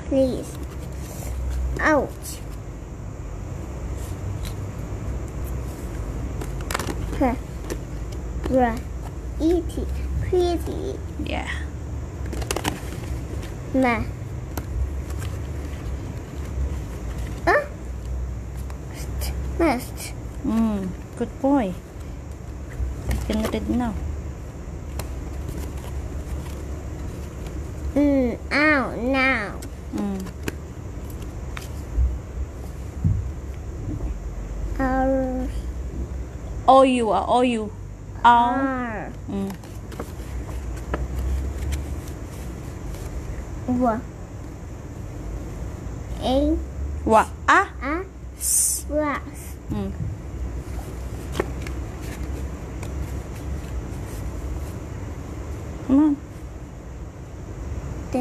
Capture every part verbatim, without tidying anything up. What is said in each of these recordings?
please. Ouch. Huh. Bruh. Eat it. Pretty. Yeah. Ma. Huh? Must. Mm, good boy. I can read now. Mm, ow, now. Mm. R. O U ah, O U. Ow. R. Mm. W. A. Wa ah. A. S. Was. Mm. Come on. The.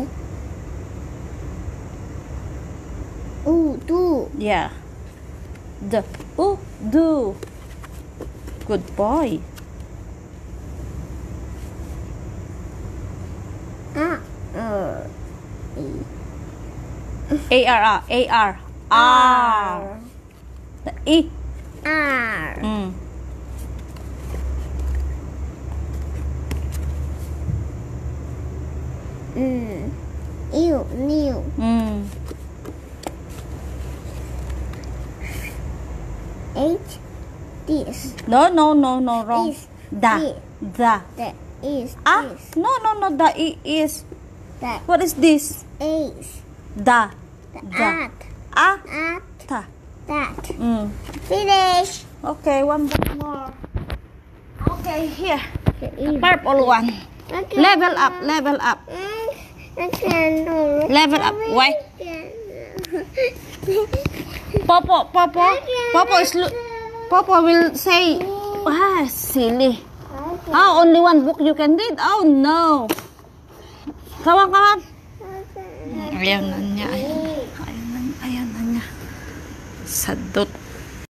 Ooh, do. Yeah. The oh do. Good boy. Ah. Uh. A R ah, A R R. The E. R. Mm. Mm. Ew, new. Mm. H. This. No no no no wrong. Is. Da. This. The. That is. Ah. This. No no no. The E is. That What is this? is. Da. The Da. at. Ah. At. Ta. That. Mm. Finish. Okay, one book more. Okay, here. The The purple one. Okay. Level up, level up. Mm, I can't. Level up. Why? Popo, Popo. Popo is lo- Popo will say, ah, silly. Oh, only one book you can read? Oh, no. Come on, come on. Ayan na niya. Ayan, ayan na, ayan na niya. Sadot.